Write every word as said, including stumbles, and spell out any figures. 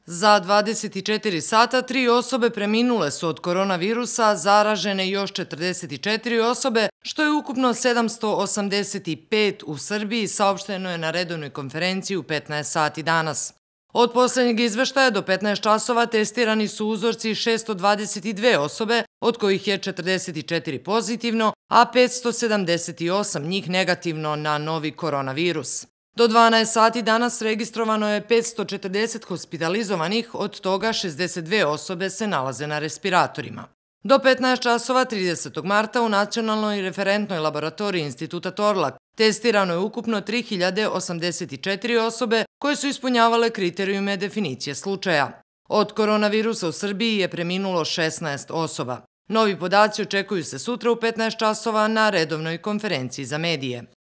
Za dvadeset četiri sata tri osobe preminule su od koronavirusa, zaražene još četrdeset četiri osobe, što je ukupno sedamsto osamdeset pet u Srbiji, saopšteno je na redovnoj konferenciji u petnaest sati danas. Od poslednjeg izveštaja do petnaest časova testirani su uzorci šesto dvadeset dve osobe, od kojih je četrdeset četiri pozitivno, a petsto sedamdeset osam njih negativno na novi koronavirus. Do dvanaest sati danas registrovano je petsto četrdeset hospitalizovanih, od toga šezdeset dve osobe se nalaze na respiratorima. Do petnaest časova tridesetog marta u Nacionalnoj referentnoj laboratoriji Instituta Torlak testirano je ukupno tri hiljade osamdeset četiri osobe koje su ispunjavale kriterijume definicije slučaja. Od koronavirusa u Srbiji je preminulo šesnaest osoba. Novi podaci očekuju se sutra u petnaest časova na redovnoj konferenciji za medije.